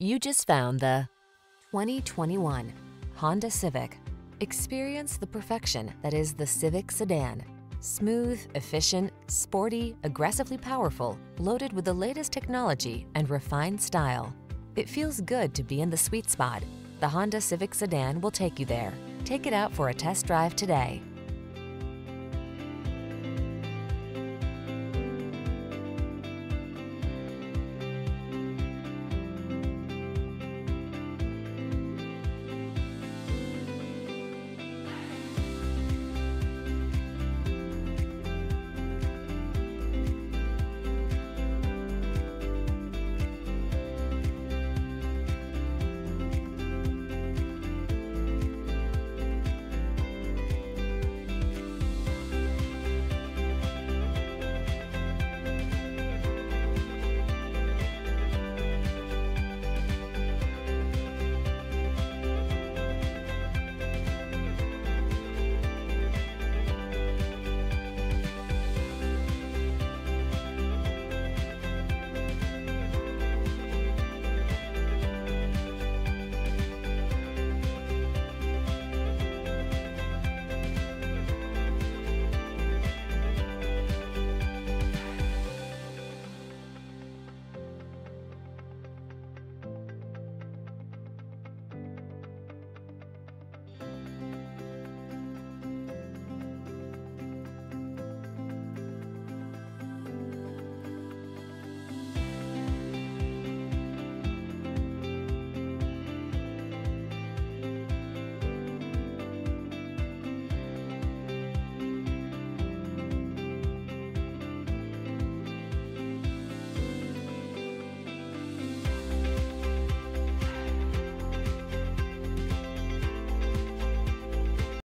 You just found the 2021 Honda Civic. Experience the perfection that is the Civic Sedan. Smooth, efficient, sporty, aggressively powerful, loaded with the latest technology and refined style. It feels good to be in the sweet spot. The Honda Civic Sedan will take you there. Take it out for a test drive today.